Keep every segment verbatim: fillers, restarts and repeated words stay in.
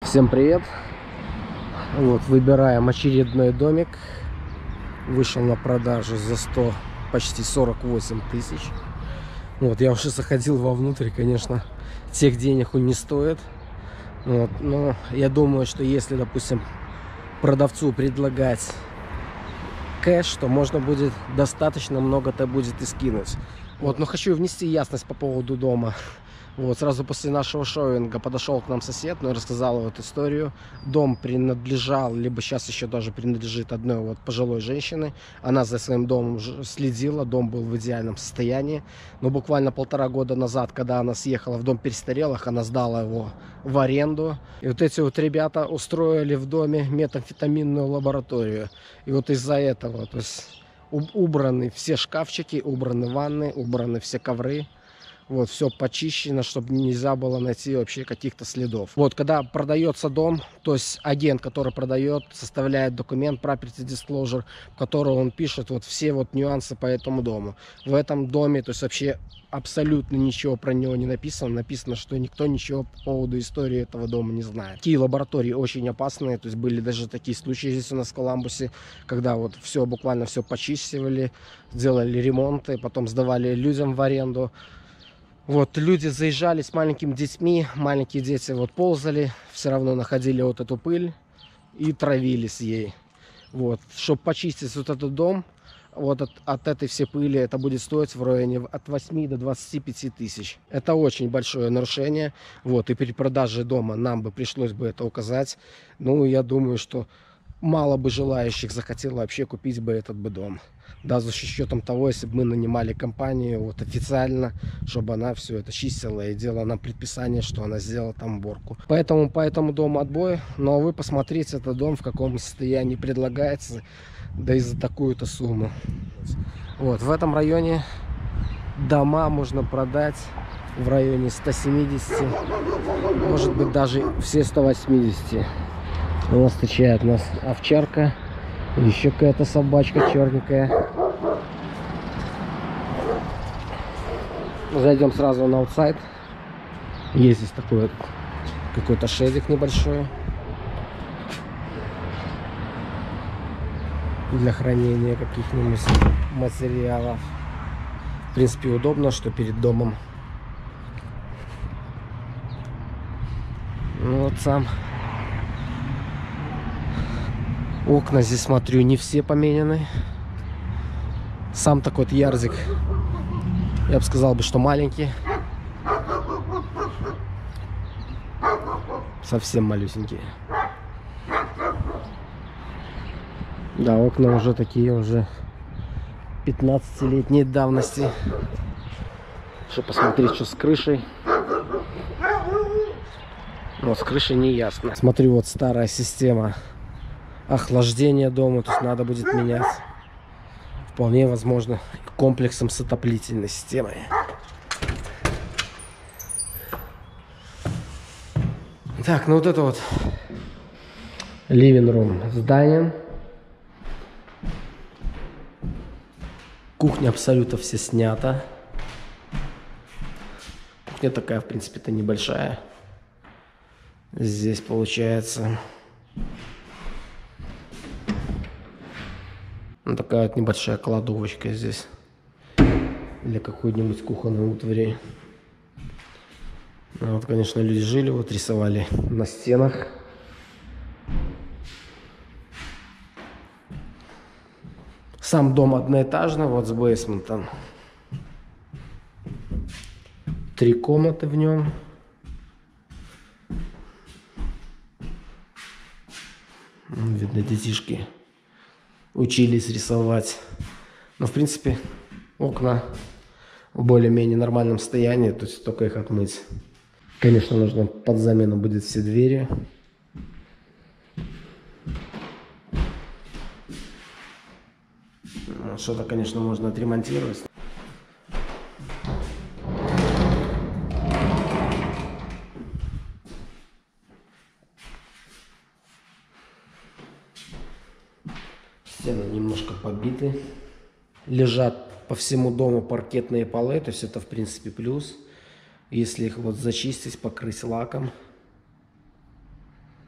Всем привет! Вот, выбираем очередной домик. Вышел на продажу за сто, почти сорок восемь тысяч. Вот, я уже заходил вовнутрь, конечно, тех денег он не стоит. Вот, но я думаю, что если, допустим, продавцу предлагать кэш, то можно будет достаточно много-то будет и скинуть. Вот, но хочу внести ясность по поводу дома. Вот, сразу после нашего шоуинга подошел к нам сосед, ну и рассказал вот историю. Дом принадлежал, либо сейчас еще даже принадлежит одной вот пожилой женщине. Она за своим домом следила, дом был в идеальном состоянии. Но буквально полтора года назад, когда она съехала в дом престарелых, она сдала его в аренду. И вот эти вот ребята устроили в доме метамфетаминную лабораторию. И вот из-за этого, то есть убраны все шкафчики, убраны ванны, убраны все ковры. Вот, все почищено, чтобы нельзя было найти вообще каких-то следов. Вот, когда продается дом, то есть агент, который продает, составляет документ Property Disclosure, в котором он пишет вот все вот нюансы по этому дому. В этом доме, то есть вообще абсолютно ничего про него не написано. Написано, что никто ничего по поводу истории этого дома не знает. Такие лаборатории очень опасные, то есть были даже такие случаи здесь у нас в Коламбусе, когда вот все, буквально все почистили, делали ремонты, потом сдавали людям в аренду. Вот, люди заезжали с маленькими детьми, маленькие дети вот ползали, все равно находили вот эту пыль и травились ей. Вот, чтобы почистить вот этот дом, вот от, от этой всей пыли, это будет стоить в районе от восьми до двадцати пяти тысяч. Это очень большое нарушение. Вот, и при продаже дома нам бы пришлось бы это указать. Ну, я думаю, что мало бы желающих захотело вообще купить бы этот бы дом. Да, за счетом того, если бы мы нанимали компанию вот официально, чтобы она все это чистила и делала нам предписание, что она сделала там уборку. Поэтому по этому дому отбой. Но вы посмотрите этот дом, в каком состоянии предлагается, да и за такую-то сумму. Вот, в этом районе дома можно продать в районе ста семидесяти, может быть даже все сто восемьдесят. У нас встречает нас овчарка, еще какая-то собачка черненькая. Зайдем сразу на аутсайд. Есть здесь такой какой-то шедик небольшой для хранения каких-нибудь материалов. В принципе, удобно, что перед домом. Ну, вот сам. Окна здесь, смотрю, не все поменены. Сам такой вот ярзик, я бы сказал, бы, что маленький. Совсем малюсенькие. Да, окна уже такие, уже пятнадцатилетней давности. Что посмотреть, что с крышей. Но с крышей не ясно. Смотрю, вот старая система охлаждения дома, то есть надо будет менять. Вполне возможно комплексом с отоплительной системой. Так, ну вот это вот living room здание. Кухня абсолютно все снята. Кухня такая, в принципе-то, небольшая. Здесь получается ну, такая вот небольшая кладовочка здесь для какой-нибудь кухонной утвари. Вот, конечно, люди жили, вот рисовали на стенах. Сам дом одноэтажный, вот с бейсментом. Три комнаты в нем. Видно, детишки учились рисовать. Но, в принципе, окна в более-менее нормальном состоянии, то есть только их отмыть. Конечно, нужно под замену будет все двери. Что-то, конечно, можно отремонтировать. Стены немножко побиты. Лежат по всему дому паркетные полы, то есть это, в принципе, плюс. Если их вот зачистить, покрыть лаком,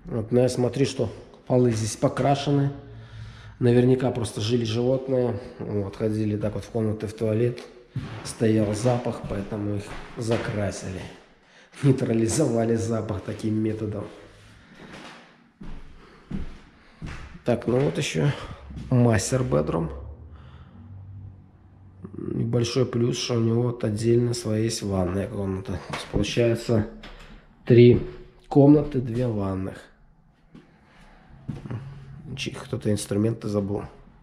Вот, но я смотрю, что полы здесь покрашены. Наверняка просто жили животные. Вот, ходили так вот в комнаты, в туалет. Стоял запах, поэтому их закрасили. Нейтрализовали запах таким методом. Так, ну вот еще мастер бедрум. Большой плюс, что у него вот отдельно своя есть ванная комната. То есть получается три комнаты, две ванных. Кто-то инструменты забыл.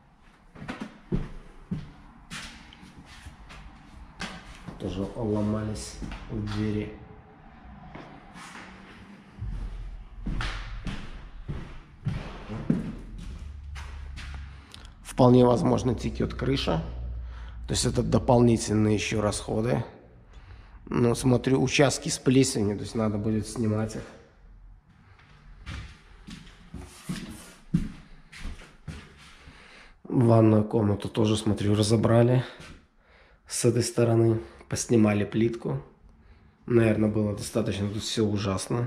Тоже ломались в двери. Вполне возможно текет крыша. То есть это дополнительные еще расходы. Но смотрю, участки с плесенью, то есть надо будет снимать их. Ванную комнату тоже, смотрю, разобрали. С этой стороны поснимали плитку. Наверное, было достаточно, тут все ужасно.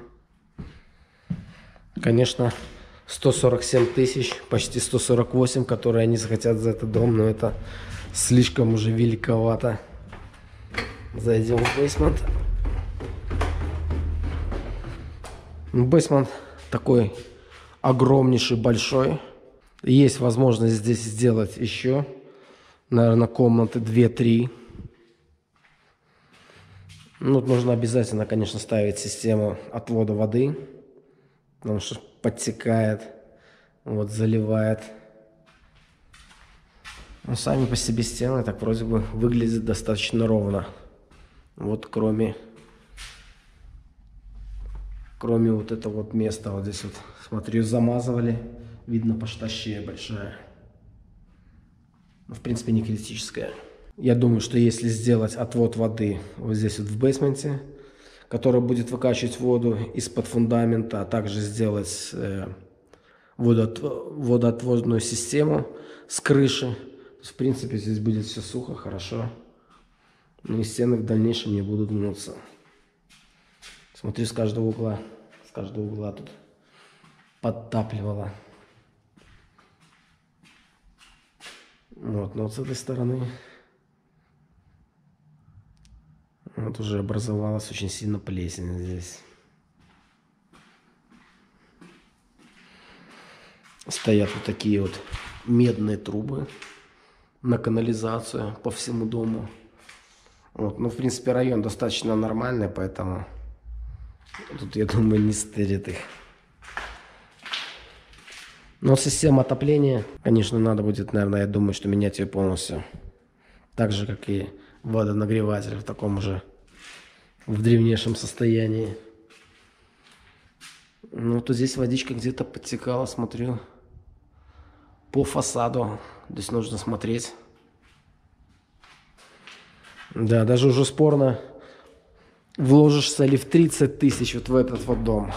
Конечно, сто сорок семь тысяч, почти сто сорок восемь, которые они захотят за этот дом, но это слишком уже великовато. Зайдем в бейсмент. Бейсмент такой огромнейший, большой. Есть возможность здесь сделать еще, наверное, комнаты две-три. Ну, тут нужно обязательно, конечно, ставить систему отвода воды, потому что подтекает, вот, заливает. Но сами по себе стены так вроде бы выглядят достаточно ровно. Вот кроме, кроме вот этого вот места, вот здесь вот, смотрю, замазывали. Видно, поштащая большая. Но, в принципе, не критическая. Я думаю, что если сделать отвод воды вот здесь вот в бейсменте, который будет выкачивать воду из-под фундамента, а также сделать э, водоот... водоотводную систему с крыши, в принципе, здесь будет все сухо, хорошо. Ну и стены в дальнейшем не будут гнуться. Смотрю, с каждого угла, с каждого угла тут подтапливало. Вот, но вот с этой стороны вот уже образовалась очень сильно плесень здесь. Стоят вот такие вот медные трубы на канализацию по всему дому. Вот, ну, в принципе, район достаточно нормальный, поэтому тут, я думаю, не стырит их. Но система отопления, конечно, надо будет, наверное, я думаю, что менять ее полностью. Так же, как и водонагреватель в таком же, в древнейшем состоянии. Ну, то здесь водичка где-то подтекала, смотрю, по фасаду. Здесь нужно смотреть. Да, даже уже спорно, вложишься ли в тридцать тысяч вот в этот вот дом.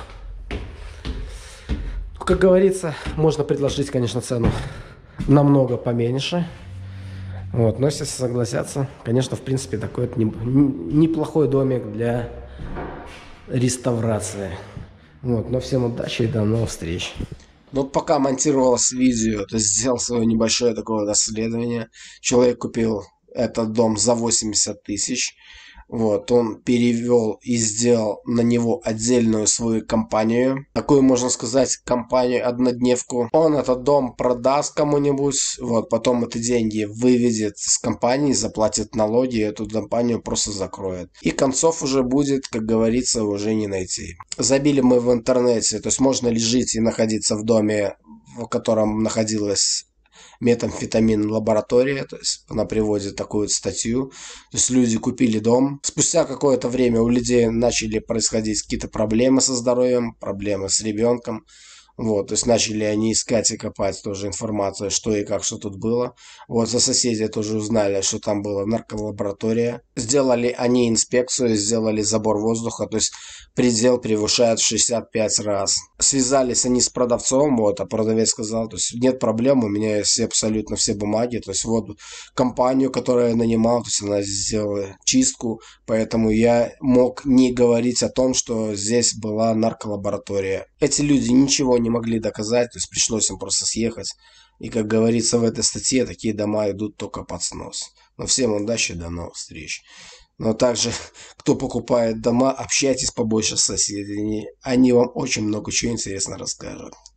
Как говорится, можно предложить, конечно, цену намного поменьше. Вот, но если согласятся, конечно, в принципе, такой вот неплохой домик для реставрации. Вот, но всем удачи и до новых встреч. Ну, вот пока монтировалось видео, то есть сделал свое небольшое такое расследование. Человек купил этот дом за восемьдесят тысяч. Вот, он перевел и сделал на него отдельную свою компанию. Такую, можно сказать, компанию-однодневку. Он этот дом продаст кому-нибудь, вот, потом эти деньги выведет с компании, заплатит налоги, и эту компанию просто закроет. И концов уже будет, как говорится, уже не найти. Забили мы в интернете, то есть можно ли жить и находиться в доме, в котором находилась метамфетамин лаборатория, то есть она приводит такую вот статью. То есть люди купили дом. Спустя какое-то время у людей начали происходить какие-то проблемы со здоровьем, проблемы с ребенком. Вот, то есть начали они искать и копать тоже информацию, что и как, что тут было. Вот, за соседей тоже узнали, что там была нарколаборатория. Сделали они инспекцию, сделали забор воздуха, то есть предел превышает в шестьдесят пять раз. Связались они с продавцом, вот, а продавец сказал, то есть нет проблем, у меня есть абсолютно все бумаги, то есть вот компанию, которую я нанимал, то есть она сделала чистку, поэтому я мог не говорить о том, что здесь была нарколаборатория. Эти люди ничего не могли доказать, то есть пришлось им просто съехать. И, как говорится в этой статье, такие дома идут только под снос. Но всем удачи, до новых встреч. Но также, кто покупает дома, общайтесь побольше с соседями. Они вам очень много чего интересного расскажут.